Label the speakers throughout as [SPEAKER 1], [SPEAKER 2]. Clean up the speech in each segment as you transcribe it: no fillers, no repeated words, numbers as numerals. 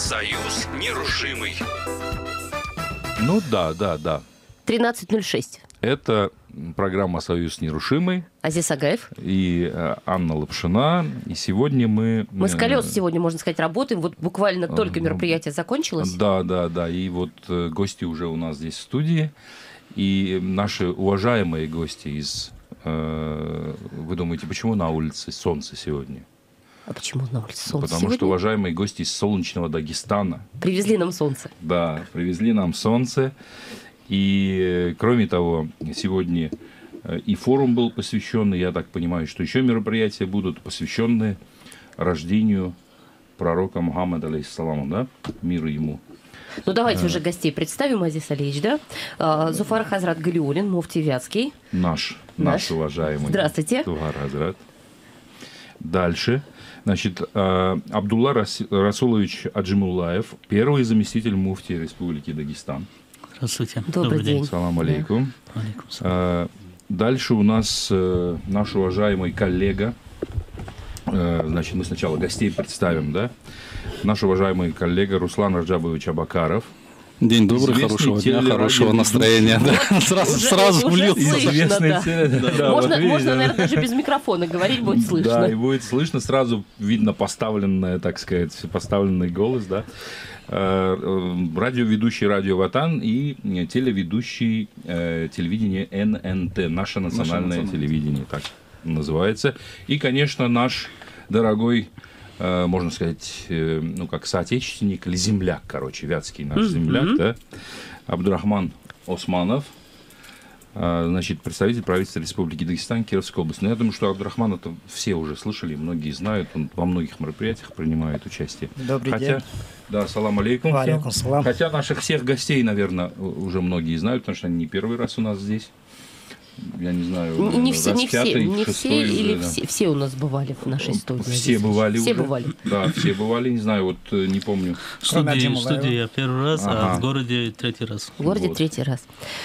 [SPEAKER 1] Союз нерушимый.
[SPEAKER 2] Ну да.
[SPEAKER 3] 13:06.
[SPEAKER 2] Это программа «Союз нерушимый».
[SPEAKER 3] Азиз Агаев.
[SPEAKER 2] И Анна Лапшина. И сегодня мы...
[SPEAKER 3] Мы с колес сегодня, можно сказать, работаем. Вот буквально только мероприятие закончилось.
[SPEAKER 2] Да. И вот гости уже у нас здесь в студии. И наши уважаемые гости из... Вы думаете, почему на улице солнце сегодня?
[SPEAKER 3] А почему на улице солнце
[SPEAKER 2] Потому
[SPEAKER 3] сегодня?
[SPEAKER 2] что уважаемые гости из солнечного Дагестана.
[SPEAKER 3] Привезли нам солнце.
[SPEAKER 2] Да, привезли нам солнце. И, кроме того, сегодня и форум был посвященный, я так понимаю, что еще мероприятия будут посвященные рождению пророка Мухаммада, алейхиссалама, да? Мир ему.
[SPEAKER 3] Ну, давайте уже гостей представим, Азиз Алиевич, да? Зуфар Хазрат Галиуллин, муфти Вятский.
[SPEAKER 2] Наш уважаемый.
[SPEAKER 3] Здравствуйте.
[SPEAKER 2] Зуфар Хазрат. Дальше. Значит, Абдулла Расулович Аджимуллаев, первый заместитель муфтия Республики Дагестан.
[SPEAKER 4] Здравствуйте.
[SPEAKER 3] Добрый день.
[SPEAKER 2] Салам алейкум.
[SPEAKER 4] Да.
[SPEAKER 2] Дальше у нас наш уважаемый коллега. Значит, мы сначала гостей представим, да? Наш уважаемый коллега Руслан Раджабович Абакаров.
[SPEAKER 4] День добрый, хорошего дня, хорошего настроения. Да. Сразу влился.
[SPEAKER 3] Можно, наверное, даже без микрофона говорить, будет слышно.
[SPEAKER 2] Да, и будет слышно, сразу видно поставленное, так сказать, поставленный голос, да. Радиоведущий Радио Ватан и телеведущий телевидение ННТ, наше национальное телевидение, так называется. И, конечно, наш дорогой, можно сказать, ну, как соотечественник или земляк, короче, вятский наш земляк, да, Абдурахман Османов, значит, представитель правительства Республики Дагестан, Кировской области. Но я думаю, что Абдурахман это все уже слышали, многие знают, он во многих мероприятиях принимает участие.
[SPEAKER 5] Добрый день.
[SPEAKER 2] Да, салам алейкум.
[SPEAKER 5] Алейкум салам.
[SPEAKER 2] Хотя наших всех гостей, наверное, уже многие знают, потому что они не первый раз у нас здесь. Я не знаю,
[SPEAKER 3] не все, или
[SPEAKER 2] да.
[SPEAKER 3] все у нас бывали в нашей студии.
[SPEAKER 2] Все бывали
[SPEAKER 3] Все
[SPEAKER 2] уже.
[SPEAKER 3] бывали.
[SPEAKER 2] Да, все бывали, не знаю, вот не помню.
[SPEAKER 4] В студии я первый раз, а в городе третий раз.
[SPEAKER 3] В городе
[SPEAKER 2] Вот.
[SPEAKER 3] третий раз.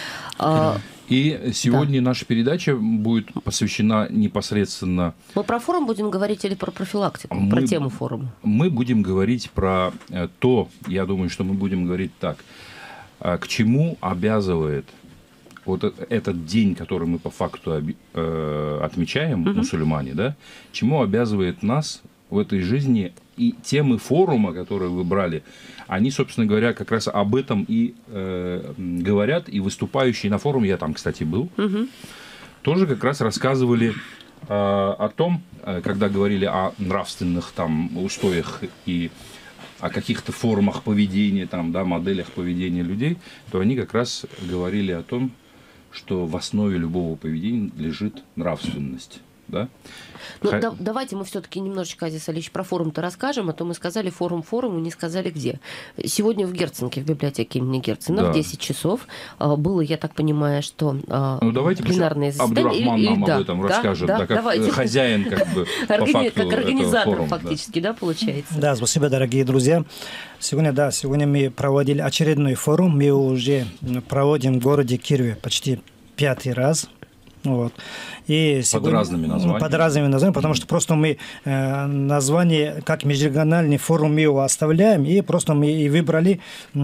[SPEAKER 2] И сегодня наша передача будет посвящена непосредственно...
[SPEAKER 3] Мы про форум будем говорить или про профилактику, про тему форума?
[SPEAKER 2] Мы будем говорить про то, я думаю, что мы будем говорить так, к чему обязывает вот этот день, который мы по факту отмечаем, мусульмане, да, чему обязывает нас в этой жизни, и темы форума, которые вы брали, они, собственно говоря, как раз об этом и говорят, и выступающие на форуме, я там, кстати, был, тоже как раз рассказывали о том, когда говорили о нравственных там устоях и о каких-то формах поведения, там, да, моделях поведения людей, то они как раз говорили о том, что в основе любого поведения лежит нравственность. Да?
[SPEAKER 3] Ну, давайте мы все-таки немножечко, Азиз Алиевич, про форум-то расскажем, а то мы сказали форум и не сказали где. Сегодня в Герценке, в библиотеке имени Герцена,
[SPEAKER 2] да.
[SPEAKER 3] В 10 часов было, я так понимаю, что
[SPEAKER 2] давайте
[SPEAKER 3] пленарное заседание.
[SPEAKER 2] Абдурахман нам об этом расскажет, да, как
[SPEAKER 3] давайте.
[SPEAKER 2] Хозяин, как бы, по факту
[SPEAKER 3] как организатор
[SPEAKER 2] форума,
[SPEAKER 3] фактически, да, получается.
[SPEAKER 5] Да, спасибо, дорогие друзья. Сегодня мы проводили очередной форум. Мы уже проводим в городе Кирове почти 5-й раз. Вот. И
[SPEAKER 2] под разными названиями.
[SPEAKER 5] Под разными названиями, потому что просто мы название, как межрегиональный форум, мы его оставляем, и просто мы и выбрали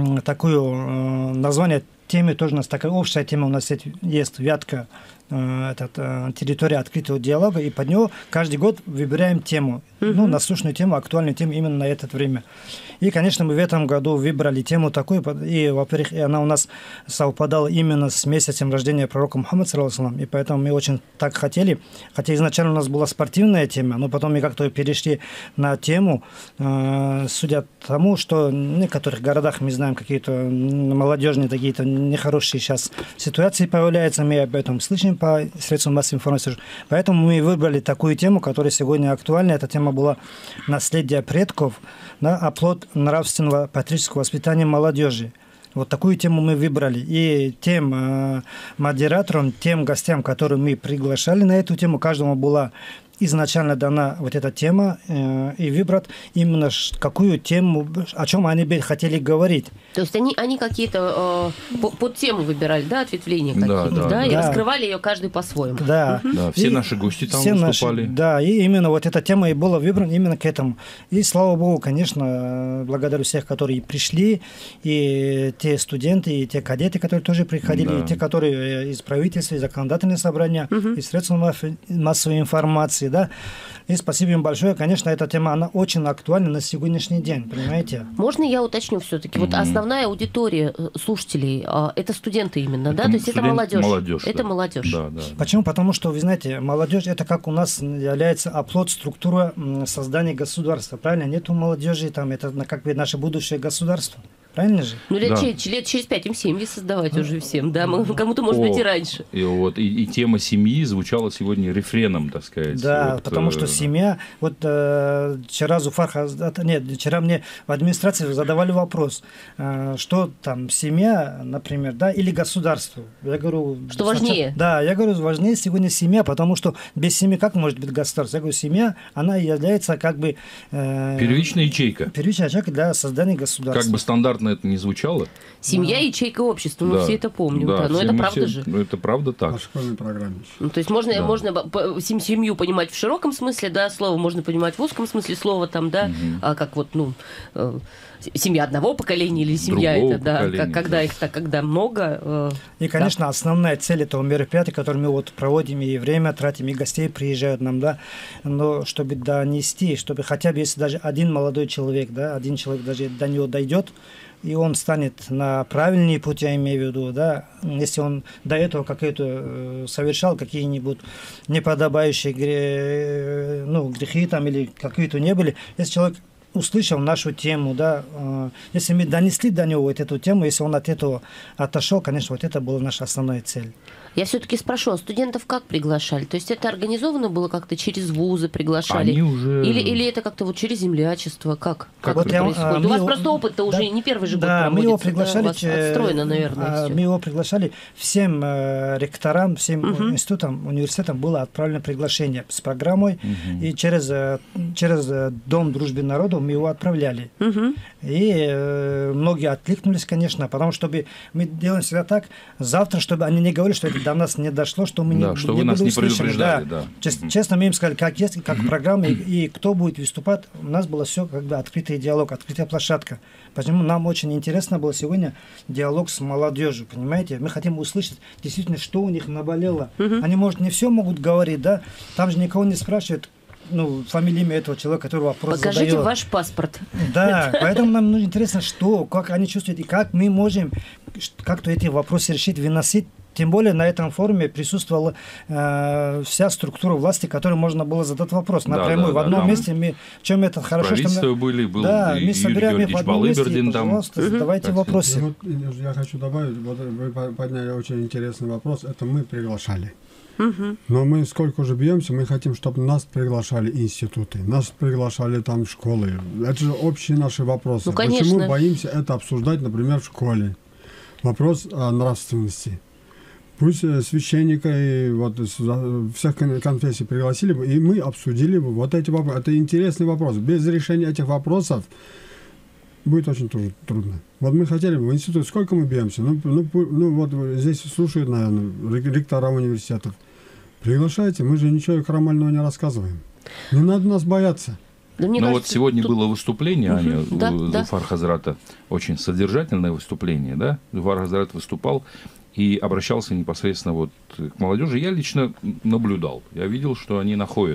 [SPEAKER 5] такое название темы, тоже у нас такая общая тема, у нас есть Вятка, территория открытого диалога, и под него каждый год выбираем тему, насущную тему, актуальную тему именно на это время. И, конечно, мы в этом году выбрали тему такую, и, во-первых, она у нас совпадала именно с месяцем рождения пророка Мухаммада, и поэтому мы очень так хотели, хотя изначально у нас была спортивная тема, но потом мы как-то перешли на тему, судя тому, что в некоторых городах мы знаем какие-то молодежные, какие-то нехорошие сейчас ситуации появляются, мы об этом слышим по средствам массовой информации. Поэтому мы выбрали такую тему, которая сегодня актуальна. Эта тема была «Наследие предков», да, оплот нравственного патриотического воспитания молодежи. Вот такую тему мы выбрали. И тем модераторам, тем гостям, которые мы приглашали на эту тему, каждому была изначально дана вот эта тема, и выбрать именно какую тему, о чем они бы хотели говорить.
[SPEAKER 3] То есть они какие-то под тему выбирали, да, ответвления какие-то, да, и раскрывали ее каждый по-своему.
[SPEAKER 5] Да.
[SPEAKER 2] Все наши гости там выступали.
[SPEAKER 5] Да, и именно вот эта тема и была выбрана именно к этому. И слава богу, конечно, благодарю всех, которые пришли, и те студенты, и те кадеты, которые тоже приходили, и те, которые из правительства, из законодательного собрания, из средств массовой информации, да. И спасибо им большое. Конечно, эта тема, она очень актуальна на сегодняшний день, понимаете?
[SPEAKER 3] Можно я уточню все-таки? Вот основная аудитория слушателей, это студенты именно, да? То есть это молодежь? Это молодежь.
[SPEAKER 2] Да.
[SPEAKER 5] Почему? Потому что, вы знаете, молодежь, это как у нас является оплот, структура создания государства, правильно? Нету молодежи, там, это как бы наше будущее государство. Правильно же?
[SPEAKER 3] Ну, лет через 5 им семьи создавать уже всем, да? Кому-то, может быть, и раньше.
[SPEAKER 2] И тема семьи звучала сегодня рефреном, так сказать.
[SPEAKER 5] Да, потому что семья... Вот вчера вчера мне в администрации задавали вопрос, что там, семья, например, да, или государство? Я говорю...
[SPEAKER 3] Что важнее?
[SPEAKER 5] Да, я говорю, важнее сегодня семья, потому что без семьи как может быть государство? Я говорю, семья, она является как бы...
[SPEAKER 2] Первичная ячейка.
[SPEAKER 5] Первичная ячейка для создания государства.
[SPEAKER 2] Как бы стандартно это не звучало.
[SPEAKER 3] Семья – ячейка общества, мы все это помним. Да. Но это правда же.
[SPEAKER 2] Ну, это правда так.
[SPEAKER 6] По школьной программе.
[SPEAKER 3] Ну, то есть можно семью понимать в широком смысле, да, слово можно понимать в узком смысле слова, там, да, как вот, семья одного поколения или семья
[SPEAKER 2] другого
[SPEAKER 3] это, да, когда их так, когда много.
[SPEAKER 5] И, конечно, основная цель этого мероприятия, которое мы вот проводим, и время тратим, и гостей приезжают нам, да, но чтобы донести, чтобы хотя бы, если даже один молодой человек, да, один человек даже до него дойдет, и он станет на правильный путь, я имею в виду, да, если он до этого совершал какие-нибудь неподобающие грехи там или какие-то не были, если человек услышал нашу тему, да, если мы донесли до него вот эту тему, если он от этого отошел, конечно, вот это была наша основная цель.
[SPEAKER 3] Я все-таки спрошу, а студентов как приглашали? То есть это организовано было как-то через вузы приглашали?
[SPEAKER 2] Они уже...
[SPEAKER 3] Или это как-то вот через землячество? Как
[SPEAKER 5] вот
[SPEAKER 3] это происходит? У вас просто опыт-то уже не первый же год проводится.
[SPEAKER 5] Мы его приглашали,
[SPEAKER 3] у вас отстроено, наверное, все.
[SPEAKER 5] Мы его приглашали всем ректорам, всем институтам, университетам было отправлено приглашение с программой, и через Дом дружбы народов мы его отправляли. И многие откликнулись, конечно, потому что мы делаем всегда так, завтра, чтобы они не говорили, что это до нас не дошло, что мы не
[SPEAKER 2] что вы нас не предупреждали. Да.
[SPEAKER 5] Честно, мы им сказали, как есть, как программа, и кто будет выступать. У нас было все как бы открытый диалог, открытая площадка. Почему нам очень интересно было сегодня диалог с молодежью, понимаете? Мы хотим услышать действительно, что у них наболело. Они, может, не все могут говорить, да? Там же никого не спрашивают, фамилию, имя этого человека, который вопрос задает.
[SPEAKER 3] Покажите ваш паспорт.
[SPEAKER 5] Да, поэтому нам интересно, как они чувствуют, и как мы можем как-то эти вопросы решить, выносить. Тем более на этом форуме присутствовала вся структура власти, которой можно было задать вопрос напрямую. В одном месте в чем это хорошо,
[SPEAKER 2] что мы... был
[SPEAKER 5] мы собираем в одном месте, пожалуйста, задавайте вопросы.
[SPEAKER 6] Я хочу добавить, вы подняли очень интересный вопрос, это мы приглашали. Но мы сколько уже бьемся, мы хотим, чтобы нас приглашали институты, нас приглашали там школы. Это же общие наши вопросы. Почему боимся это обсуждать, например, в школе? Вопрос о нравственности. Пусть священника и всех конфессий пригласили бы, и мы обсудили бы вот эти вопросы. Это интересный вопрос. Без решения этих вопросов будет очень трудно. Вот мы хотели бы в институте, сколько мы бьемся? Вот здесь слушают, наверное, ректора университетов. Приглашайте, мы же ничего крамольного не рассказываем. Не надо нас бояться.
[SPEAKER 3] Да,
[SPEAKER 2] вот сегодня было выступление, Аня, у Зуфар Хазрата, очень содержательное выступление, да? Зуфар Хазрат выступал и обращался непосредственно к молодежи. Я лично наблюдал, я видел, что они находят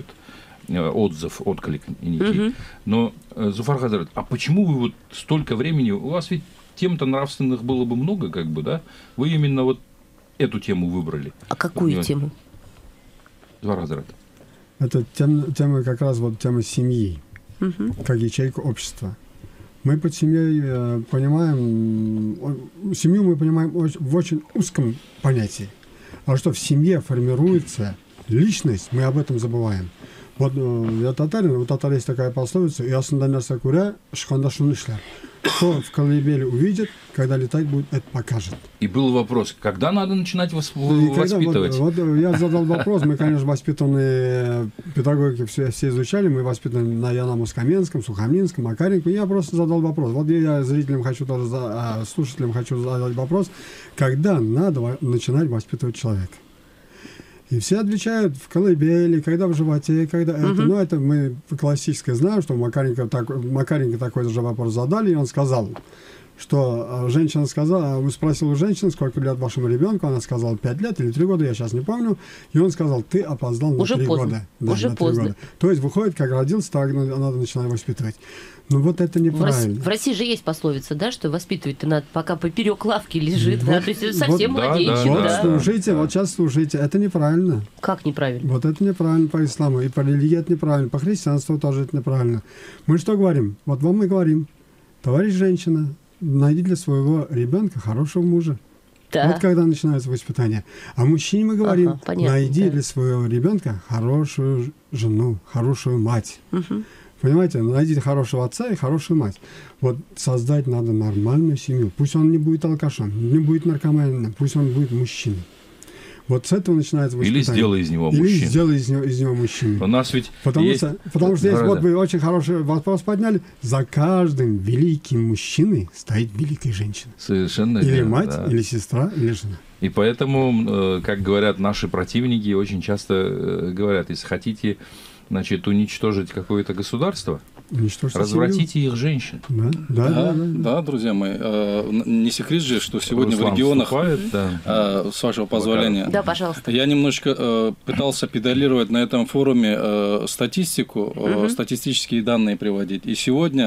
[SPEAKER 2] отклик некий. Но, Зуфар Хазрат, а почему вы столько времени, у вас ведь тем-то нравственных было бы много, как бы, да? Вы именно эту тему выбрали.
[SPEAKER 3] А какую тему?
[SPEAKER 2] Зуфар Хазрат.
[SPEAKER 6] Это тема как раз тема семьи, как ячейка общества. Мы под семьей понимаем, семью мы понимаем в очень узком понятии. А что в семье формируется личность, мы об этом забываем. Вот я татарин, у татар есть такая пословица, и асынданаса куря, шхандашун ишлер. Кто в колыбели увидит, когда летать будет, это покажет.
[SPEAKER 2] И был вопрос, когда надо начинать
[SPEAKER 6] Когда,
[SPEAKER 2] воспитывать?
[SPEAKER 6] вот я задал вопрос, мы, конечно, воспитанные педагоги все изучали, мы воспитаны на Янамо-Каменском, Сухомлинском, Макаренко. Я просто задал вопрос. Вот я зрителям хочу тоже, слушателям хочу задать вопрос, когда надо начинать воспитывать человека. И все отвечают в колыбели, когда в животе, когда это. Ну, это мы классическое знаем, что Макаренко такой же вопрос задали, и он сказал, что женщина сказала, спросил у женщины, сколько лет вашему ребенку, она сказала 5 лет или 3 года, я сейчас не помню, и он сказал, ты опоздал на 3 года. Да,
[SPEAKER 3] уже поздно.
[SPEAKER 6] Года. То есть выходит, как родился, так надо начинать воспитывать. Ну вот это неправильно.
[SPEAKER 3] В России же есть пословица, да, что воспитывать-то надо, пока поперек лавки лежит, да, то есть это совсем
[SPEAKER 6] вот,
[SPEAKER 3] младенчик,
[SPEAKER 6] вот
[SPEAKER 3] да.
[SPEAKER 6] Слушайте, вот сейчас слушайте, это неправильно.
[SPEAKER 3] Как неправильно?
[SPEAKER 6] Вот это неправильно по исламу, и по религии это неправильно, по христианству тоже это неправильно. Мы что говорим? Вот вам мы говорим, товарищ женщина, найди для своего ребенка хорошего мужа.
[SPEAKER 3] Да.
[SPEAKER 6] Вот когда начинается воспитание. А мужчине мы говорим,
[SPEAKER 3] понятно,
[SPEAKER 6] найди для своего ребенка хорошую жену, хорошую мать. Понимаете, найдите хорошего отца и хорошую мать. Вот создать надо нормальную семью. Пусть он не будет алкашом, не будет наркоманом, пусть он будет мужчиной. Вот с этого начинается воспитание.
[SPEAKER 2] Или сделай из него мужчину.
[SPEAKER 6] Или сделай из него мужчину.
[SPEAKER 2] У нас ведь
[SPEAKER 6] Потому что здесь вот вы очень хороший вопрос подняли. За каждым великим мужчиной стоит великая женщина.
[SPEAKER 2] Совершенно
[SPEAKER 6] или
[SPEAKER 2] верно,
[SPEAKER 6] мать,
[SPEAKER 2] да.
[SPEAKER 6] или сестра, или жена.
[SPEAKER 2] И поэтому, как говорят наши противники, очень часто говорят, если хотите, значит, уничтожить какое-то государство, развратите их женщин.
[SPEAKER 4] Да, друзья мои. Не секрет же, что сегодня
[SPEAKER 2] Руслан
[SPEAKER 4] в регионах,
[SPEAKER 2] вступает,
[SPEAKER 4] с вашего позволения,
[SPEAKER 3] да, пожалуйста.
[SPEAKER 4] Я немножечко пытался педалировать на этом форуме статистику, статистические данные приводить. И сегодня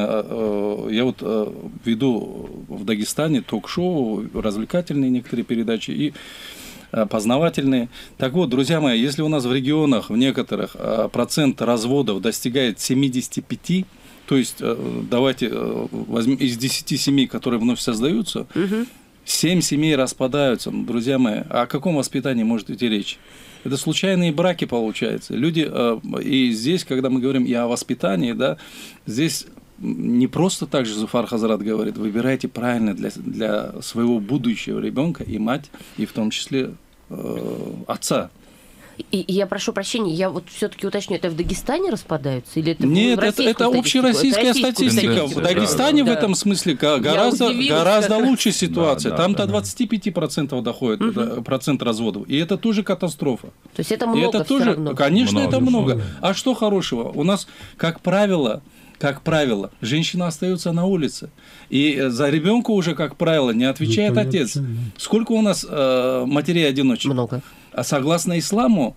[SPEAKER 4] я вот веду в Дагестане ток-шоу, развлекательные некоторые передачи и познавательные. Так вот, друзья мои, если у нас в регионах, в некоторых, процент разводов достигает 75, то есть, давайте возьмем из 10 семей, которые вновь создаются, 7 семей распадаются. Друзья мои, о каком воспитании может идти речь? Это случайные браки, получается. Люди, и здесь, когда мы говорим и о воспитании, да, здесь не просто так же Зуфар Хазрат говорит, выбирайте правильно для своего будущего ребенка и мать, и в том числе отца.
[SPEAKER 3] И я прошу прощения, я вот все-таки уточню, это в Дагестане распадаются или это
[SPEAKER 4] Нет,
[SPEAKER 3] в российскую
[SPEAKER 4] это общероссийская статистика. В Дагестане в этом смысле гораздо лучше ситуация. Там до 25% доходит процент разводов. И это тоже катастрофа.
[SPEAKER 3] То есть это много,
[SPEAKER 4] это тоже,
[SPEAKER 3] равно.
[SPEAKER 4] конечно, это много. А что хорошего? У нас, как правило, женщина остается на улице. И за ребенка уже, как правило, не отвечает отец. Сколько у нас матерей-одиночек?
[SPEAKER 3] Много.
[SPEAKER 4] А согласно исламу,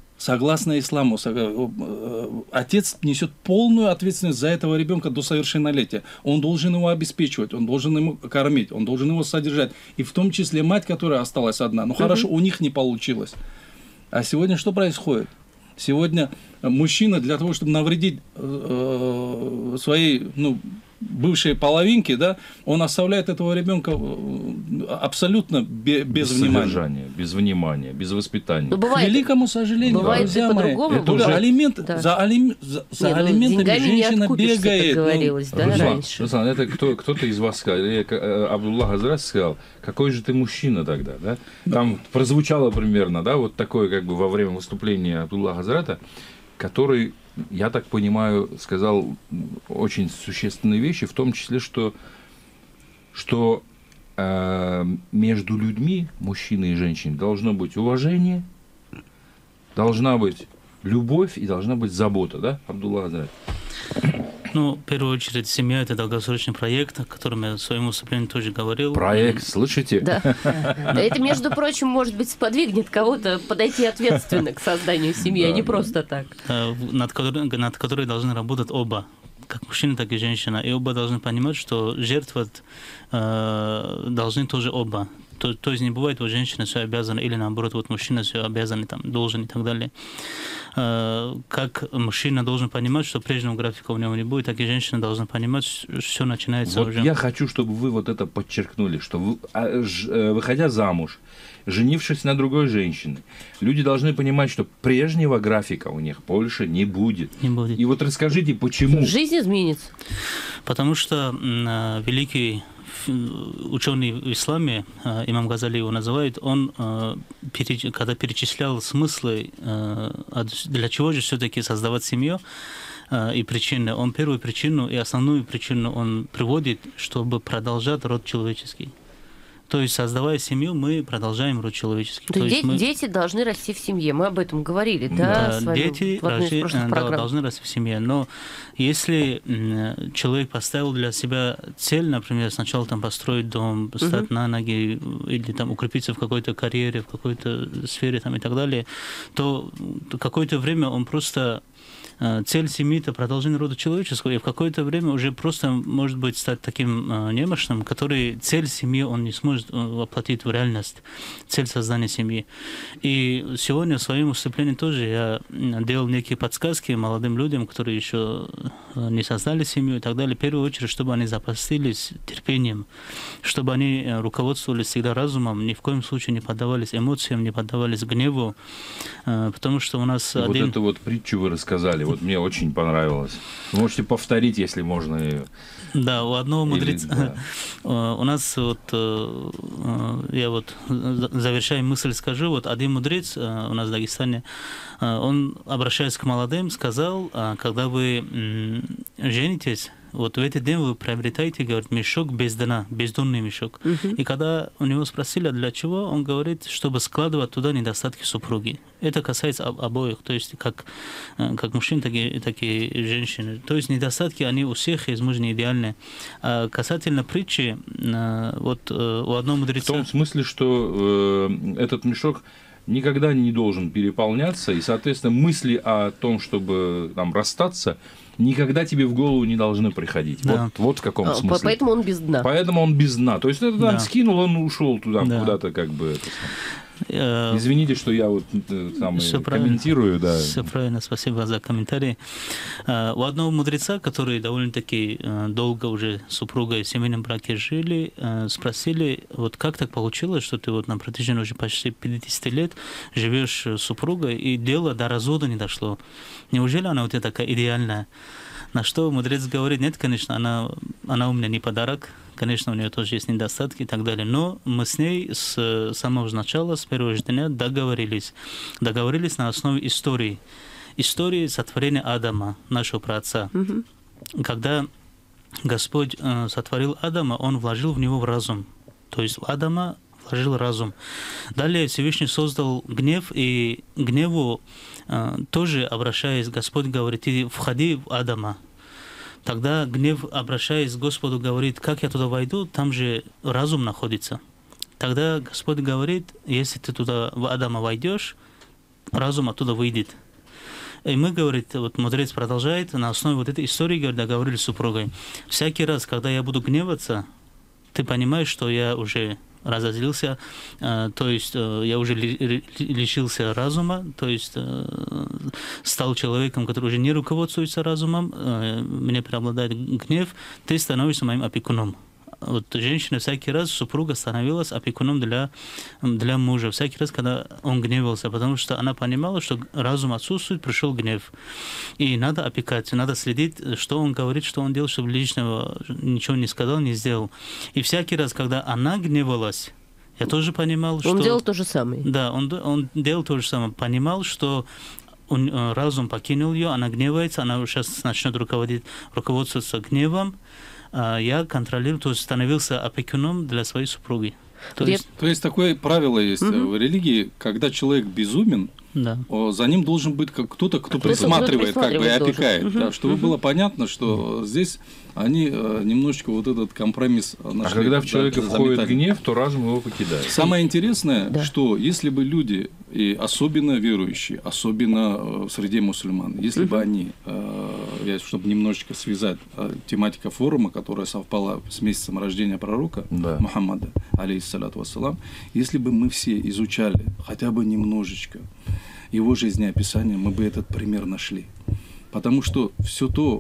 [SPEAKER 4] отец несет полную ответственность за этого ребенка до совершеннолетия. Он должен его обеспечивать, он должен ему кормить, он должен его содержать. И в том числе мать, которая осталась одна. Ну хорошо, у них не получилось. А сегодня что происходит? Сегодня мужчина для того, чтобы навредить своей бывшей половинке, да, он оставляет этого ребенка абсолютно без внимания.
[SPEAKER 2] Содержания, без внимания, без воспитания.
[SPEAKER 3] К
[SPEAKER 2] великому сожалению.
[SPEAKER 3] Бывает и по-другому.
[SPEAKER 2] Это уже
[SPEAKER 4] за алиментами женщина бегает.
[SPEAKER 3] Говорилось,
[SPEAKER 2] Руслан, это кто-то из вас сказал, Абдуллах Хазрат сказал, какой же ты мужчина тогда, да? Там прозвучало примерно, да, вот такое как бы во время выступления Абдуллаха Хазрата, который, я так понимаю, сказал очень существенные вещи, в том числе, что между людьми, мужчиной и женщиной, должно быть уважение, должна быть любовь и должна быть забота, да, Абдуллах Хазрат?
[SPEAKER 7] Ну, в первую очередь, семья – это долгосрочный проект, о котором я в своем выступлении тоже говорил.
[SPEAKER 2] Проект, слышите?
[SPEAKER 3] Да. Это, между прочим, может быть, сподвигнет кого-то подойти ответственно к созданию семьи, а не просто так.
[SPEAKER 7] Над которой должны работать оба, как мужчина, так и женщина. И оба должны понимать, что жертвовать должны тоже оба. То есть не бывает, вот женщина все обязана, или наоборот, вот мужчина все обязан, там, должен и так далее. как мужчина должен понимать, что прежнего графика у него не будет, так и женщина должна понимать, что все начинается
[SPEAKER 2] Вот
[SPEAKER 7] уже.
[SPEAKER 2] я хочу, чтобы вы вот это подчеркнули, что выходя замуж, женившись на другой женщине, люди должны понимать, что прежнего графика у них больше не будет.
[SPEAKER 7] Не будет.
[SPEAKER 2] И вот расскажите, почему?
[SPEAKER 3] Жизнь изменится.
[SPEAKER 7] Потому что великий ученый в исламе, имам Газали его называет, он, когда перечислял смыслы, для чего же все-таки создавать семью и причины, он первую причину и основную причину он приводит, чтобы продолжать род человеческий. То есть, создавая семью, мы продолжаем род человеческий.
[SPEAKER 3] То есть дети должны расти в семье. Мы об этом говорили,
[SPEAKER 7] да,
[SPEAKER 3] с вами
[SPEAKER 7] дети
[SPEAKER 3] в одной из прошлых программ.
[SPEAKER 7] должны расти в семье. Но если человек поставил для себя цель, например, сначала там построить дом, стать на ноги или там укрепиться в какой-то карьере, в какой-то сфере там, и так далее, то какое-то время он просто... Цель семьи – это продолжение рода человеческого, и в какое-то время уже просто, может быть, стать таким немощным, который цель семьи он не сможет воплотить в реальность, цель создания семьи. И сегодня в своем выступлении тоже я делал некие подсказки молодым людям, которые еще не создали семью и так далее, в первую очередь, чтобы они запасились терпением, чтобы они руководствовались всегда разумом, ни в коем случае не поддавались эмоциям, не поддавались гневу, потому что у нас
[SPEAKER 2] Вот эту вот притчу вы рассказали, вот мне очень понравилось. Вы можете повторить, если можно ее.
[SPEAKER 7] Да, у одного мудреца... У нас вот... Я вот завершая мысль скажу. Вот один мудрец у нас в Дагестане, он, обращаясь к молодым, сказал, когда вы женитесь, вот в этот день вы приобретаете, говорит, мешок без дна, бездонный мешок. И когда у него спросили, для чего, он говорит, чтобы складывать туда недостатки супруги. Это касается обоих, то есть как мужчин, так и женщин. То есть недостатки, они у всех из мужчин идеальны. А касательно притчи, вот у одного мудреца...
[SPEAKER 2] В том смысле, что этот мешок никогда не должен переполняться, и, соответственно, мысли о том, чтобы там расстаться, никогда тебе в голову не должны приходить.
[SPEAKER 7] Да.
[SPEAKER 2] Вот в каком смысле.
[SPEAKER 3] Поэтому он без дна.
[SPEAKER 2] Поэтому он без дна. То есть это
[SPEAKER 7] Да.
[SPEAKER 2] скинул, он ушел туда,
[SPEAKER 7] Да.
[SPEAKER 2] куда-то как бы. Извините, что я вот комментирую, да.
[SPEAKER 7] Все правильно, спасибо за комментарий. У одного мудреца, который довольно-таки долго уже с супругой в семейном браке жили, спросили, вот как так получилось, что ты вот на протяжении уже почти 50 лет живешь с супругой, и дело до развода не дошло. Неужели она у тебя такая идеальная? На что мудрец говорит, нет, конечно, она у меня не подарок, конечно, у нее тоже есть недостатки и так далее, но мы с ней с самого начала, с первого же дня договорились на основе истории сотворения Адама, нашего праотца. Когда Господь сотворил Адама, Он вложил в него разум, то есть в Адама вложил разум. Далее Всевышний создал гнев, и гневу тоже, обращаясь, Господь говорит, иди, входи в Адама. Тогда гнев, обращаясь к Господу, говорит, как я туда войду, там же разум находится. Тогда Господь говорит, если ты туда, в Адама войдешь, разум оттуда выйдет. И мы, говорит, вот мудрец продолжает, на основе вот этой истории, говорит, договорились с супругой. Всякий раз, когда я буду гневаться, ты понимаешь, что я уже разозлился, то есть я уже лишился разума, то есть стал человеком, который уже не руководствуется разумом, мне преобладает гнев, ты становишься моим опекуном. Вот женщина всякий раз, супруга становилась опекуном для мужа, всякий раз, когда он гневался, потому что она понимала, что разум отсутствует, пришел гнев. И надо опекать, надо следить, что он говорит, что он делает, чтобы лишнего ничего не сказал, не сделал. И всякий раз, когда она гневалась, я тоже понимал, что...
[SPEAKER 3] Он делал то же самое.
[SPEAKER 7] Да, он делал то же самое. Понимал, что разум покинул ее, она гневается, она сейчас начнет руководствоваться гневом, я контролировал, то есть становился опекуном для своей супруги.
[SPEAKER 4] То есть такое правило есть в религии, когда человек безумен,
[SPEAKER 7] да.
[SPEAKER 4] За ним должен быть кто-то, кто присматривает, как бы и опекает. Да, чтобы было понятно, что здесь они немножечко вот этот компромисс нашли.
[SPEAKER 2] А когда в человека входит гнев, то разум его покидает.
[SPEAKER 4] Самое интересное, что если бы люди, и особенно верующие, особенно в среде мусульман, если бы они, чтобы немножечко связать тематика форума, которая совпала с месяцем рождения пророка Мухаммада, алейхиссалату вассалам, если бы мы все изучали хотя бы немножечко его жизнеописания, мы бы этот пример нашли. Потому что все то,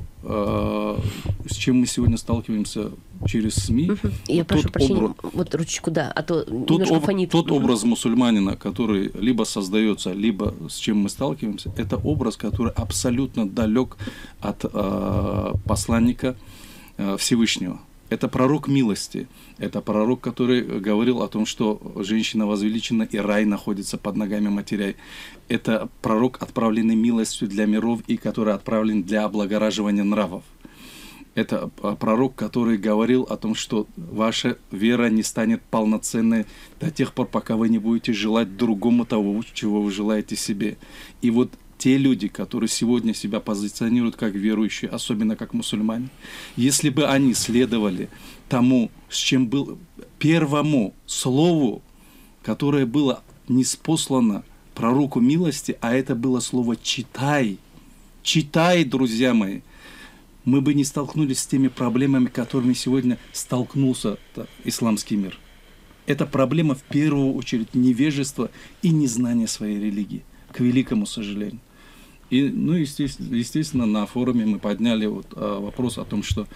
[SPEAKER 4] с чем мы сегодня сталкиваемся через СМИ,
[SPEAKER 3] Я прошу прощения, вот ручечку, да, а то немножко фонит.
[SPEAKER 4] Тот образ мусульманина, который либо создается, либо с чем мы сталкиваемся, это образ, который абсолютно далек от посланника Всевышнего. Это пророк милости. Это пророк, который говорил о том, что женщина возвеличена и рай находится под ногами матерей. Это пророк, отправленный милостью для миров и который отправлен для облагораживания нравов. Это пророк, который говорил о том, что ваша вера не станет полноценной до тех пор, пока вы не будете желать другому того, чего вы желаете себе. И вот те люди, которые сегодня себя позиционируют как верующие, особенно как мусульмане, если бы они следовали тому, с чем был первому слову, которое было ниспослано пророку милости, а это было слово «читай». «Читай», друзья мои. Мы бы не столкнулись с теми проблемами, которыми сегодня столкнулся исламский мир. Это проблема в первую очередь невежества и незнания своей религии, к великому сожалению. И, ну, естественно, на форуме мы подняли вопрос о том, что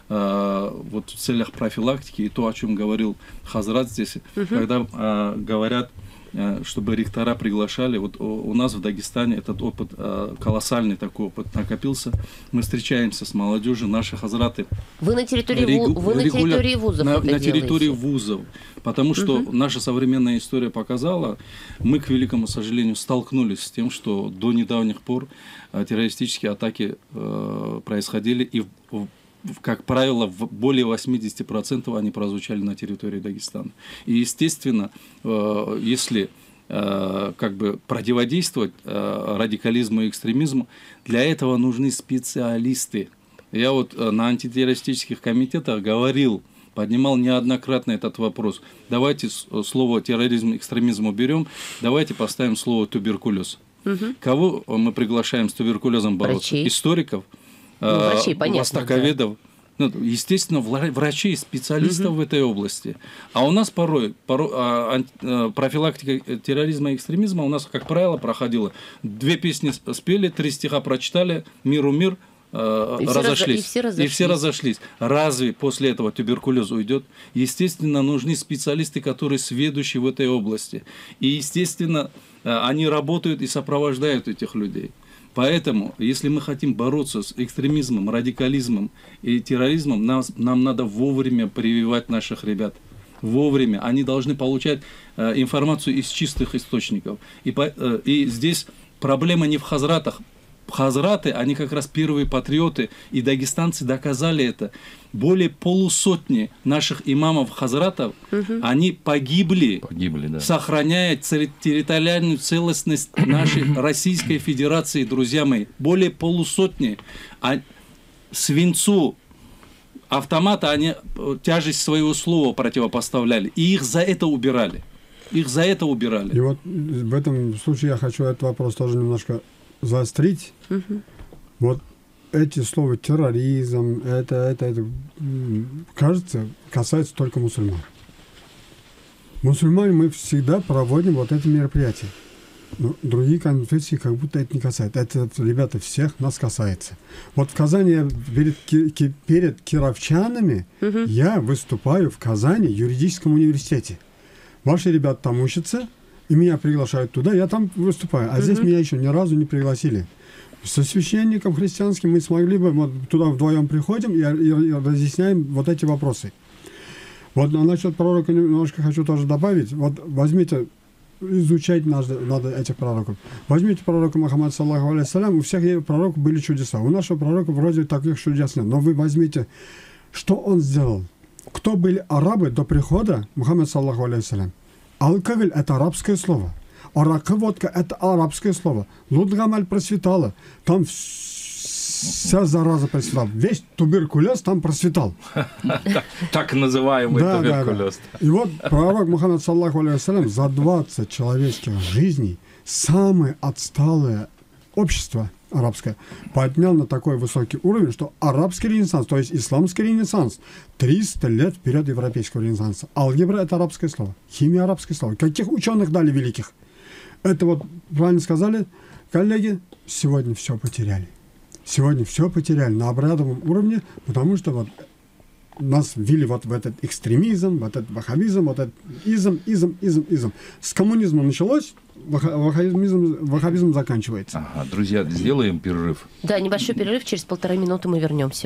[SPEAKER 4] вот в целях профилактики и то, о чем говорил Хазрат здесь, когда говорят, чтобы ректора приглашали, вот у нас в Дагестане этот опыт, колоссальный такой опыт накопился. Мы встречаемся с молодежью, наши хазраты.
[SPEAKER 3] Вы на территории вузов
[SPEAKER 4] на территории вузов. Потому что наша современная история показала, мы, к великому сожалению, столкнулись с тем, что до недавних пор террористические атаки происходили, и, как правило, в более 80% они прозвучали на территории Дагестана. И, естественно, если как бы противодействовать радикализму и экстремизму, для этого нужны специалисты. Я вот на антитеррористических комитетах говорил, поднимал неоднократно этот вопрос. Давайте слово терроризм, экстремизм уберем, давайте поставим слово туберкулез. Кого мы приглашаем с туберкулезом бороться?
[SPEAKER 3] Врачей.
[SPEAKER 4] Историков,
[SPEAKER 3] врачей, понятно,
[SPEAKER 4] востоковедов, да. Естественно, врачей, специалистов в этой области. А у нас порой профилактика терроризма и экстремизма у нас, как правило, проходила. 2 песни спели, 3 стиха прочитали, миру мир, разошлись. И все разошлись. Разве после этого туберкулез уйдет? Естественно, нужны специалисты, которые сведущие в этой области. И, естественно, они работают и сопровождают этих людей. Поэтому, если мы хотим бороться с экстремизмом, радикализмом и терроризмом, нам надо вовремя прививать наших ребят. Вовремя. Они должны получать информацию из чистых источников. И здесь проблема не в хазратах. Хазраты, они как раз первые патриоты, и дагестанцы доказали это. Более полусотни наших имамов хазратов, они погибли, да, сохраняя территориальную целостность нашей Российской Федерации, друзья мои. Более полусотни. А свинцу автомата они тяжесть своего слова противопоставляли, и их за это убирали. Их за это убирали.
[SPEAKER 6] И вот в этом случае я хочу этот вопрос тоже немножко заострить. Вот эти слова терроризм, это кажется, касается только мусульман. Мусульмане мы всегда проводим вот эти мероприятия. Но другие конфессии как будто это не касается. Это, ребята, всех нас касается. Вот в Казани перед кировчанами я выступаю в Казани в юридическом университете. Ваши ребята там учатся, и меня приглашают туда, я там выступаю. А здесь меня еще ни разу не пригласили. Со священником христианским мы смогли бы, вот туда вдвоем приходим и разъясняем вот эти вопросы. Вот насчет пророка немножко хочу тоже добавить. Вот возьмите, изучать надо этих пророков. Возьмите пророка Мухаммада, саллаху алейхиссалям, у всех пророков были чудеса. У нашего пророка вроде таких чудес нет. Но вы возьмите, что он сделал. Кто были арабы до прихода Мухаммада, саллаху алейхиссалям? Алкоголь – это арабское слово. Арака, водка – это арабское слово. Лудгамаль процветала. Там вся зараза процветала. Весь туберкулез там процветал.
[SPEAKER 2] Так называемый туберкулез.
[SPEAKER 6] И вот пророк Мухаммад, саллаху алейхиссалям, за 20 человеческих жизней самое отсталое общество арабское поднял на такой высокий уровень, что арабский ренессанс, то есть исламский ренессанс, 300 лет вперед европейского ренессанса. Алгебра – это арабское слово, химия – арабское слово. Каких ученых дали великих? Это вот правильно сказали коллеги, сегодня все потеряли. Сегодня все потеряли на обрядовом уровне, потому что вот нас ввели вот в этот экстремизм, в этот ваххабизм, вот этот изм. С коммунизма началось, ваххабизм заканчивается.
[SPEAKER 2] Ага, друзья, сделаем перерыв.
[SPEAKER 3] Да, небольшой перерыв, через 1,5 минуты мы вернемся.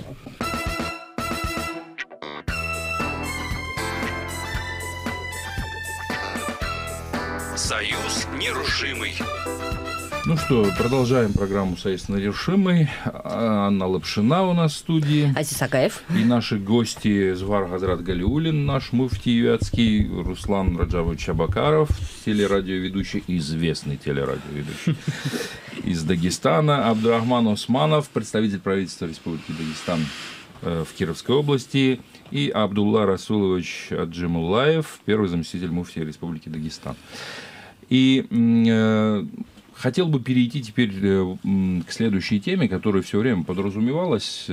[SPEAKER 1] Союз нерушимый.
[SPEAKER 2] Ну что, продолжаем программу «Союз нерушимый». Анна Лапшина у нас в студии.
[SPEAKER 3] Азиз Агаев.
[SPEAKER 2] И наши гости Звар Газрат Галиуллин, наш муфти вятский, Руслан Раджабович Абакаров, телерадиоведущий, известный телерадиоведущий из Дагестана, Абдурахман Османов, представитель правительства Республики Дагестан в Кировской области, и Абдулла Расулович Аджимуллаев, первый заместитель муфтия Республики Дагестан. И хотел бы перейти теперь к следующей теме, которая все время подразумевалась,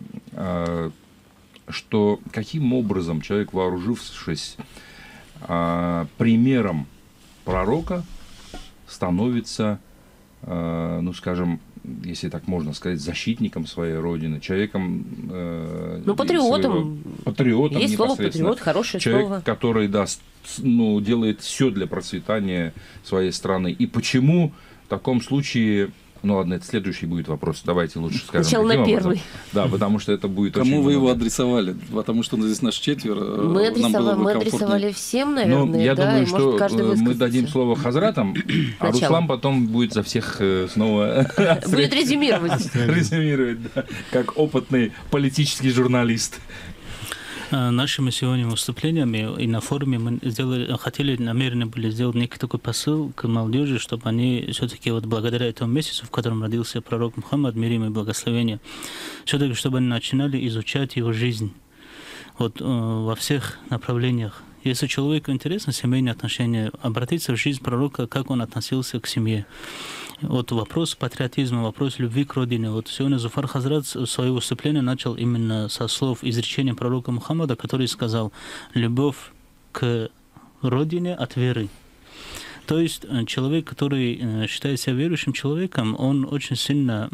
[SPEAKER 2] что каким образом человек, вооружившись примером пророка, становится, ну, скажем, если так можно сказать, защитником своей родины, человеком...
[SPEAKER 3] патриотом.
[SPEAKER 2] Патриотом.
[SPEAKER 3] Есть слово патриот, хорошее
[SPEAKER 2] человек,
[SPEAKER 3] слово.
[SPEAKER 2] который делает все для процветания своей страны. И почему в таком случае... Ну ладно, это следующий будет вопрос. Давайте лучше скажем.
[SPEAKER 3] Сначала на первый.
[SPEAKER 2] Да, потому что это будет
[SPEAKER 4] Кому
[SPEAKER 2] очень
[SPEAKER 4] вы его
[SPEAKER 2] много.
[SPEAKER 4] адресовали? Потому что здесь нас 4.
[SPEAKER 3] Мы адресовали всем, наверное.
[SPEAKER 2] Я
[SPEAKER 3] да,
[SPEAKER 2] думаю,
[SPEAKER 3] и, может, каждый
[SPEAKER 2] что мы
[SPEAKER 3] высказаться.
[SPEAKER 2] дадим слово хазратам, а
[SPEAKER 3] Сначала.
[SPEAKER 2] Руслан потом будет за всех снова
[SPEAKER 3] Будет резюмировать.
[SPEAKER 2] резюмировать, да, как опытный политический журналист.
[SPEAKER 7] Нашими сегодня выступлениями и на форуме мы намерены были сделать некий такой посыл к молодежи, чтобы они все-таки вот благодаря этому месяцу, в котором родился пророк Мухаммад, мир ему и благословение, все-таки чтобы они начинали изучать его жизнь вот, во всех направлениях. Если человеку интересно семейные отношения, обратиться в жизнь пророка, как он относился к семье. Вот вопрос патриотизма, вопрос любви к родине. Вот сегодня Зуфар Хазрат свое выступление начал именно со слов изречения пророка Мухаммада, который сказал: «Любовь к родине от веры». То есть человек, который считает себя верующим человеком, он очень сильно,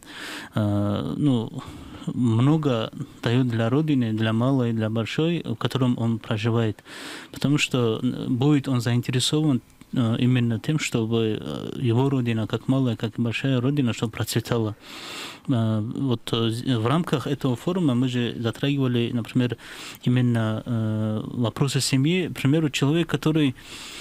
[SPEAKER 7] много дает для родины, для малой, для большой, в котором он проживает. Потому что будет он заинтересован именно тем, чтобы его родина, как малая, как и большая родина, чтобы процветала. Вот в рамках этого форума мы же затрагивали, например, именно вопросы семьи. К примеру, человек, который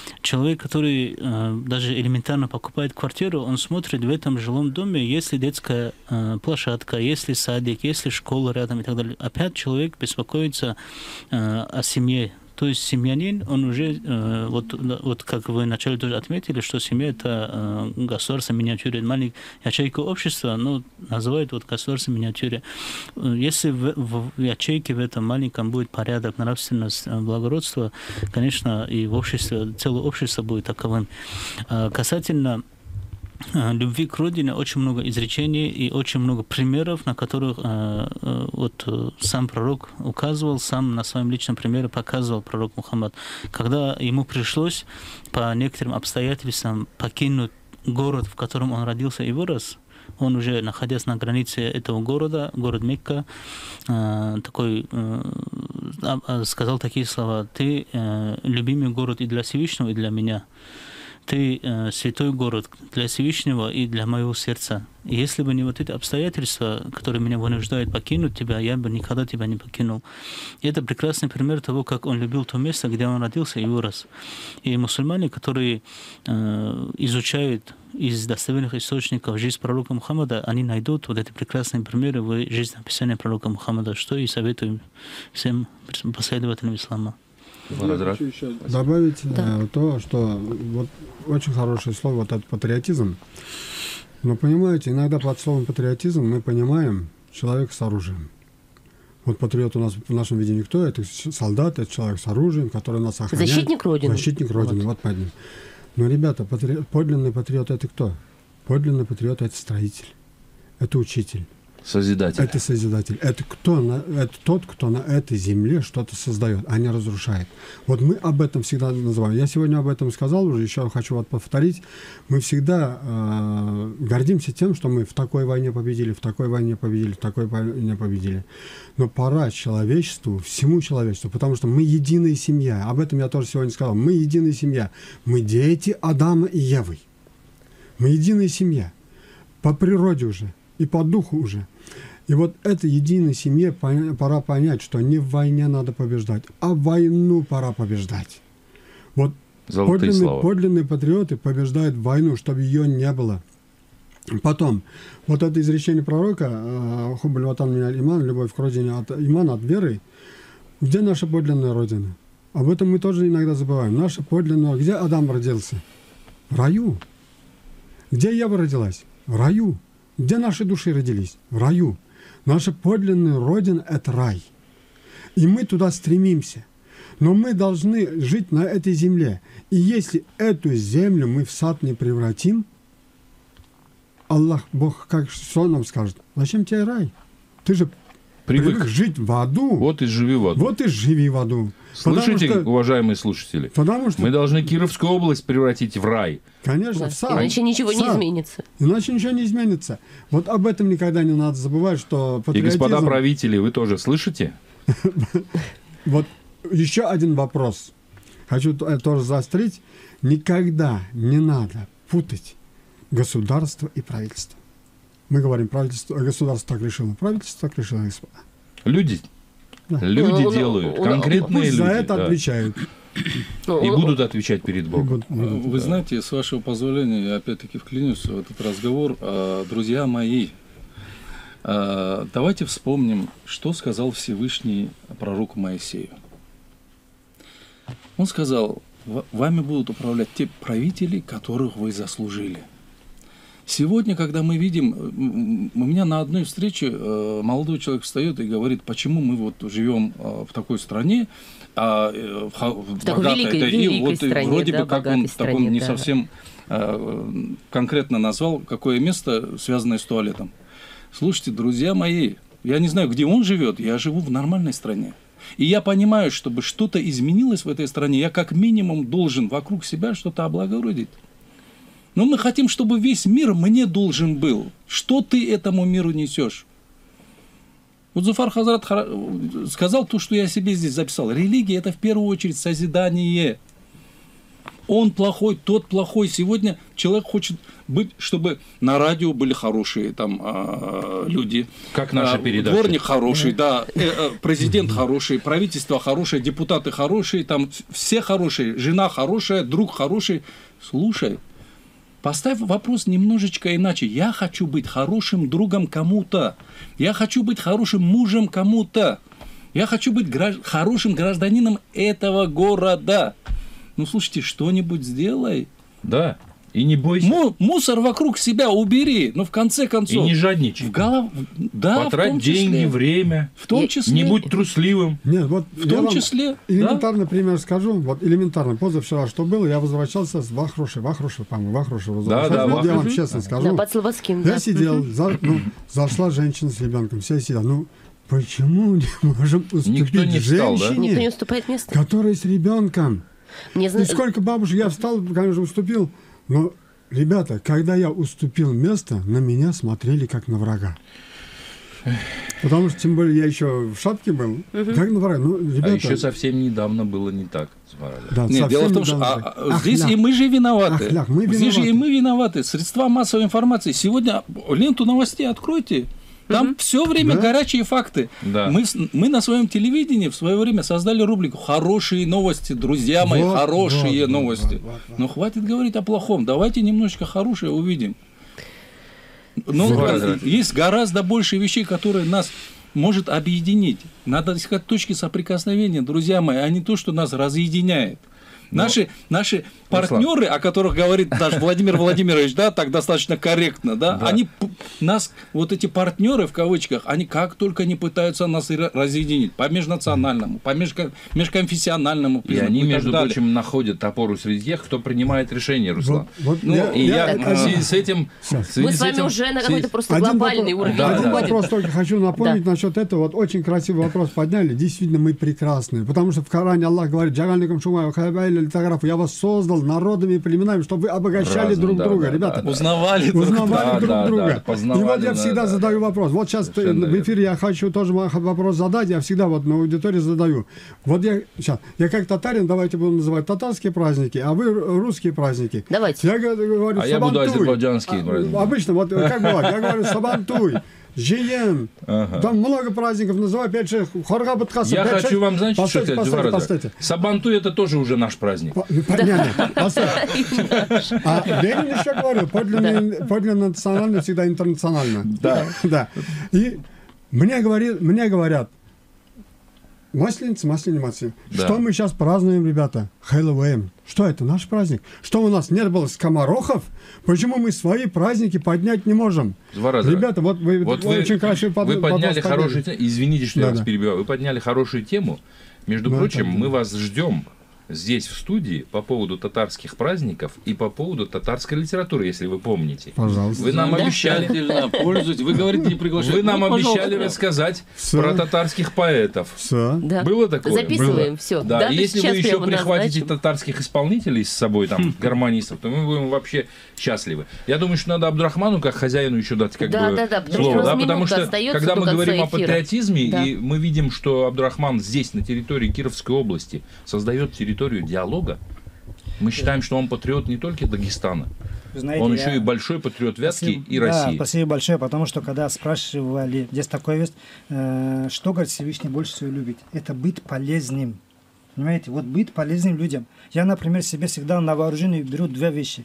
[SPEAKER 7] даже элементарно покупает квартиру, он смотрит в этом жилом доме, есть ли детская площадка, есть ли садик, есть ли школа рядом и так далее. Опять человек беспокоится о семье. То есть семьянин, он уже, вот как вы вначале тоже отметили, что семья – это государство в миниатюре, маленькая ячейка общества, но называют вот государство в миниатюре. Если в ячейке в этом маленьком будет порядок, нравственность, благородство, конечно, и в обществе, целое общество будет таковым. Касательно любви к родине очень много изречений и очень много примеров, на которых сам пророк указывал, сам на своем личном примере показывал пророк Мухаммад. Когда ему пришлось по некоторым обстоятельствам покинуть город, в котором он родился и вырос, он уже, находясь на границе этого города, город Мекка, сказал такие слова: «Ты любимый город и для Всевышнего, и для меня. Ты святой город для Всевышнего и для моего сердца. И если бы не вот эти обстоятельства, которые меня вынуждают покинуть тебя, я бы никогда тебя не покинул». И это прекрасный пример того, как он любил то место, где он родился и вырос. И мусульмане, которые изучают из достоверных источников жизнь пророка Мухаммада, они найдут вот эти прекрасные примеры в жизни описания пророка Мухаммада, что и советуем всем последователям ислама.
[SPEAKER 6] Хочу еще добавить то, что вот очень хорошее слово, вот этот патриотизм. Но понимаете, иногда под словом патриотизм мы понимаем человека с оружием. Вот патриот у нас в нашем видении кто? Это солдат, это человек с оружием, который нас охраняет.
[SPEAKER 3] Защитник Родины.
[SPEAKER 6] Защитник Родины, вот под ним. Но, ребята, подлинный патриот это кто? Подлинный патриот это строитель, это учитель,
[SPEAKER 2] Созидатель.
[SPEAKER 6] Это Созидатель. Это тот, кто на этой земле что-то создает, а не разрушает. Вот мы об этом всегда называем. Я сегодня об этом сказал уже, еще хочу вот повторить. Мы всегда гордимся тем, что мы в такой войне победили, в такой войне победили, в такой войне победили. Но пора человечеству, всему человечеству, потому что мы единая семья. Об этом я тоже сегодня сказал. Мы единая семья. Мы дети Адама и Евы. Мы единая семья. По природе уже. И по духу уже. И вот этой единой семье пора понять, что не в войне надо побеждать, а в войну пора побеждать. Вот подлинные патриоты побеждают войну, чтобы ее не было. Потом, вот это изречение пророка, «Хуббуль ватан миналь иман», «Любовь к родине от имана, от веры». Где наша подлинная родина? Об этом мы тоже иногда забываем. Наша подлинная... Где Адам родился? В раю. Где Ева родилась? В раю. Где наши души родились? В раю. Наша подлинная родина – это рай. И мы туда стремимся. Но мы должны жить на этой земле. И если эту землю мы в сад не превратим, Аллах, Бог, что нам скажет? Зачем тебе рай? Ты же привык жить в аду.
[SPEAKER 2] Вот и живи в аду.
[SPEAKER 6] Вот и живи в аду.
[SPEAKER 2] Слышите, уважаемые слушатели? Мы должны Кировскую область превратить в рай.
[SPEAKER 6] Конечно, в сад.
[SPEAKER 3] Иначе ничего не изменится.
[SPEAKER 6] Иначе ничего не изменится. Вот об этом никогда не надо забывать, что патриотизм...
[SPEAKER 2] И, господа правители, вы тоже слышите?
[SPEAKER 6] Вот еще один вопрос. Хочу тоже заострить. Никогда не надо путать государство и правительство. Мы говорим, государство так решило, правительство так решило, господа.
[SPEAKER 2] Люди делают, конкретные люди.
[SPEAKER 6] За это отвечают.
[SPEAKER 2] И будут отвечать перед Богом.
[SPEAKER 4] Вы знаете, с вашего позволения, я опять-таки вклинюсь в этот разговор. Друзья мои, давайте вспомним, что сказал Всевышний пророку Моисею. Он сказал: вами будут управлять те правители, которых вы заслужили. Сегодня, когда мы видим, у меня на одной встрече молодой человек встает и говорит, почему мы вот живем в такой стране, в богатой,
[SPEAKER 3] великой стране,
[SPEAKER 4] вроде бы как он
[SPEAKER 3] стране,
[SPEAKER 4] не совсем конкретно назвал, какое место, связанное с туалетом. Слушайте, друзья мои, я не знаю, где он живет, я живу в нормальной стране. И я понимаю, чтобы что-то изменилось в этой стране, я как минимум должен вокруг себя что-то облагородить. Но мы хотим, чтобы весь мир мне должен был. Что ты этому миру несешь? Вот Зуфар Хазрат сказал то, что я себе здесь записал. Религия – это в первую очередь созидание. Он плохой, тот плохой. Сегодня человек хочет быть, чтобы на радио были хорошие там, люди.
[SPEAKER 2] Как наша передача.
[SPEAKER 4] Дворник хороший, да, президент хороший, правительство хорошее, депутаты хорошие, там все хорошие, жена хорошая, друг хороший. Слушай, поставь вопрос немножечко иначе. Я хочу быть хорошим другом кому-то. Я хочу быть хорошим мужем кому-то. Я хочу быть хорошим гражданином этого города. Ну, слушайте, что-нибудь сделай.
[SPEAKER 2] Да, и не бойся.
[SPEAKER 4] Мусор вокруг себя убери, но в конце концов...
[SPEAKER 2] И не жадничай.
[SPEAKER 4] Да,
[SPEAKER 2] потрать деньги, время.
[SPEAKER 4] В том числе.
[SPEAKER 2] Не будь трусливым.
[SPEAKER 6] Нет, вот
[SPEAKER 4] в том числе.
[SPEAKER 6] Элементарный пример скажу. Вот элементарно. Позавчера что было, я возвращался с Вахруши, по-моему, возвращался.
[SPEAKER 2] Да,
[SPEAKER 6] вот я вам честно скажу.
[SPEAKER 3] Да, под Слободским.
[SPEAKER 6] Я сидел, зашла женщина с ребенком, все сидят. Почему не можем уступить женщине,
[SPEAKER 3] никто не уступает место,
[SPEAKER 6] которая с ребенком? И сколько бабушек, я встал, конечно, уступил, но, ребята, когда я уступил место, на меня смотрели как на врага. Потому что, тем более, я еще в шапке был, как на врага.
[SPEAKER 2] Ребята... А еще совсем недавно было не так.
[SPEAKER 6] Да,
[SPEAKER 4] нет, дело в том, что здесь и мы же виноваты. Здесь же и мы виноваты. Средства массовой информации. Сегодня ленту новостей откройте. Там все время горячие факты.
[SPEAKER 2] Да.
[SPEAKER 4] Мы на своем телевидении в свое время создали рубрику «Хорошие новости», друзья мои, хорошие новости. Но хватит говорить о плохом. Давайте немножечко хорошее увидим. Но есть гораздо больше вещей, которые нас может объединить. Надо искать точки соприкосновения, друзья мои, а не то, что нас разъединяет. Наши партнеры, о которых говорит наш Владимир Владимирович, да, так достаточно корректно, да, они нас, вот эти партнеры в кавычках, они как только не пытаются нас разъединить по межнациональному, по межконфессиональному признаку.
[SPEAKER 2] И они,
[SPEAKER 4] и так
[SPEAKER 2] между
[SPEAKER 4] далее.
[SPEAKER 2] прочим, находят опору среди тех, кто принимает решения, Руслан.
[SPEAKER 3] я
[SPEAKER 2] в связи с этим...
[SPEAKER 3] Мы с вами уже на какой-то просто глобальный уровень
[SPEAKER 6] Один
[SPEAKER 3] выходим.
[SPEAKER 6] вопрос только хочу напомнить насчет этого. Вот очень красивый вопрос подняли. Действительно, мы прекрасные. Потому что в Коране Аллах говорит: «Джагалникум шумаю хабайли литаграфу». Я вас создал народами и племенами, чтобы вы обогащали
[SPEAKER 2] Разум,
[SPEAKER 6] друг
[SPEAKER 2] да,
[SPEAKER 6] друга.
[SPEAKER 2] да,
[SPEAKER 6] Ребята,
[SPEAKER 2] да.
[SPEAKER 4] Узнавали друг
[SPEAKER 6] узнавали друг друга.
[SPEAKER 2] познавали,
[SPEAKER 6] И вот я
[SPEAKER 2] да,
[SPEAKER 6] всегда
[SPEAKER 2] да.
[SPEAKER 6] задаю вопрос. Вот сейчас
[SPEAKER 2] Совершенно
[SPEAKER 6] в эфире я хочу тоже вопрос задать. Я всегда вот на аудитории задаю. Вот я как татарин, давайте будем называть татарские праздники, а вы русские праздники.
[SPEAKER 3] Давайте.
[SPEAKER 6] Я говорю,
[SPEAKER 2] А я буду
[SPEAKER 6] сабантуй.
[SPEAKER 2] азербайджанские праздники.
[SPEAKER 6] Обычно, вот как бывает, я говорю сабантуй, жиен.
[SPEAKER 2] Ага.
[SPEAKER 6] Там много праздников, называю 5-6. Хорга Батхаса.
[SPEAKER 2] Я
[SPEAKER 6] 5-6.
[SPEAKER 2] хочу вам, знаете, что
[SPEAKER 6] Постойте,
[SPEAKER 2] сказать, Джавар
[SPEAKER 6] постойте,
[SPEAKER 2] Азар?
[SPEAKER 6] постойте.
[SPEAKER 2] Сабантуй — это тоже уже наш праздник.
[SPEAKER 6] Понятно. Постойте. А Ленин еще говорил, подлинно национально всегда интернационально.
[SPEAKER 2] Да.
[SPEAKER 6] Да. И мне говорят, Масленица.
[SPEAKER 2] Да.
[SPEAKER 6] Что мы сейчас празднуем, ребята? Хэллоуин. Что это? Наш праздник. Что у нас не было скоморохов? Почему мы свои праздники поднять не можем?
[SPEAKER 2] Джавар Азар,
[SPEAKER 6] Ребята, вот вы очень красивый
[SPEAKER 2] вы подняли
[SPEAKER 6] вопрос
[SPEAKER 2] хорошую тему. Извините, что я вас
[SPEAKER 6] Да-да.
[SPEAKER 2] перебиваю. Вы подняли хорошую тему. Между
[SPEAKER 6] Ну,
[SPEAKER 2] прочим,
[SPEAKER 6] это да.
[SPEAKER 2] мы вас ждем здесь, в студии, по поводу татарских праздников и по поводу татарской литературы, если вы помните.
[SPEAKER 6] Пожалуйста.
[SPEAKER 2] Вы нам обещали...
[SPEAKER 4] Замечательно, пользуйтесь. Вы говорите, не приглашайте.
[SPEAKER 2] Вы нам
[SPEAKER 4] Ну,
[SPEAKER 2] обещали
[SPEAKER 4] пожалуйста.
[SPEAKER 2] рассказать
[SPEAKER 6] Всё.
[SPEAKER 2] про татарских поэтов.
[SPEAKER 6] Все.
[SPEAKER 3] Да.
[SPEAKER 2] Было такое?
[SPEAKER 3] Записываем
[SPEAKER 2] Было.
[SPEAKER 3] все.
[SPEAKER 2] Да, и если вы еще прихватите
[SPEAKER 3] назначим.
[SPEAKER 2] татарских исполнителей с собой, там, гармонистов, то мы будем вообще счастливы. Я думаю, что надо Абдурахману, как хозяину, еще дать как
[SPEAKER 3] Да,
[SPEAKER 2] бы
[SPEAKER 3] да, да, потому
[SPEAKER 2] слово.
[SPEAKER 3] что у нас
[SPEAKER 2] Да, потому
[SPEAKER 3] минута
[SPEAKER 2] что,
[SPEAKER 3] остается
[SPEAKER 2] когда
[SPEAKER 3] до
[SPEAKER 2] мы
[SPEAKER 3] конца
[SPEAKER 2] говорим о
[SPEAKER 3] эфира.
[SPEAKER 2] патриотизме,
[SPEAKER 3] Да.
[SPEAKER 2] и мы видим, что Абдурахман здесь, на территории Кировской области, создает территорию диалога, мы считаем, что он патриот не только Дагестана,
[SPEAKER 5] Вы знаете,
[SPEAKER 2] он
[SPEAKER 5] я-
[SPEAKER 2] еще и большой патриот Вятки
[SPEAKER 5] Спасибо.
[SPEAKER 2] и
[SPEAKER 5] Да,
[SPEAKER 2] России.
[SPEAKER 5] спасибо большое, потому что когда спрашивали, здесь такое есть, что, говорит, Всевышний больше всего любит? Это быть полезным. Понимаете? Вот быть полезным людям. Я, например, себе всегда на вооружение беру две вещи.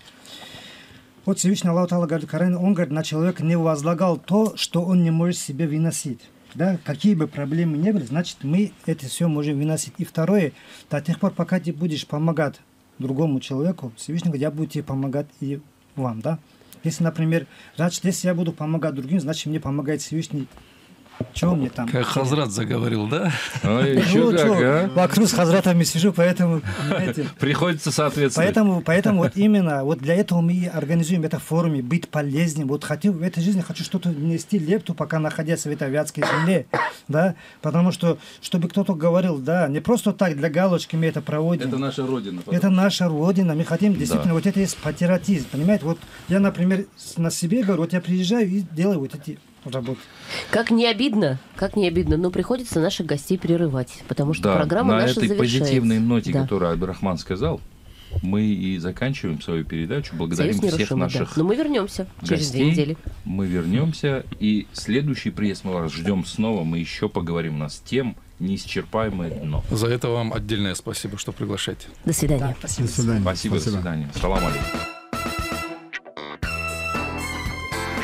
[SPEAKER 5] Вот Всевышний Аллах Та'ала говорит, он говорит, на человека не возлагал то, что он не может себе выносить. Да? Какие бы проблемы ни были, значит, мы это все можем выносить. И второе, до тех пор, пока ты будешь помогать другому человеку, Всевышний говорит, я буду тебе помогать и вам, да? Если, например, значит, если я буду помогать другим, значит, мне помогает Всевышний. Чего мне там?
[SPEAKER 4] Как Хазрат заговорил, да?
[SPEAKER 2] Ой, еще
[SPEAKER 5] Ну,
[SPEAKER 2] как,
[SPEAKER 5] чё,
[SPEAKER 2] а?
[SPEAKER 5] вокруг с хазратами сижу, поэтому, понимаете,
[SPEAKER 2] Приходится соответствовать.
[SPEAKER 5] поэтому вот именно вот для этого мы и организуем это в форуме, быть полезным. Вот хотел в этой жизни хочу что-то внести лепту, пока находясь в этой вятской земле, да, потому что, чтобы кто-то говорил, да, не просто так для галочки мы это проводим.
[SPEAKER 4] Это наша родина.
[SPEAKER 5] Это наша родина, мы хотим действительно, вот это есть патриотизм, понимаете? Вот я, например, на себе говорю, вот я приезжаю и делаю вот эти работы.
[SPEAKER 3] Как не обидно, но приходится наших гостей прерывать, потому что
[SPEAKER 2] Да,
[SPEAKER 3] программа
[SPEAKER 2] на
[SPEAKER 3] наша
[SPEAKER 2] этой
[SPEAKER 3] завершается.
[SPEAKER 2] позитивной ноте,
[SPEAKER 3] Да.
[SPEAKER 2] которую Абдурахман сказал, мы и заканчиваем свою передачу. Благодарим
[SPEAKER 3] Союз
[SPEAKER 2] всех
[SPEAKER 3] нерушимый, да.
[SPEAKER 2] наших
[SPEAKER 3] Но мы вернемся через 2
[SPEAKER 2] гостей.
[SPEAKER 3] недели.
[SPEAKER 2] Мы вернемся, и следующий приезд мы вас ждем снова. Мы еще поговорим. У нас тем неисчерпаемое дно.
[SPEAKER 4] За это вам отдельное спасибо, что приглашаете.
[SPEAKER 3] До свидания.
[SPEAKER 5] Да, спасибо.
[SPEAKER 6] До свидания.
[SPEAKER 2] Спасибо, до свидания. Салам алейкум.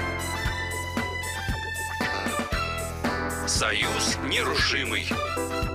[SPEAKER 1] Союз нерушимый.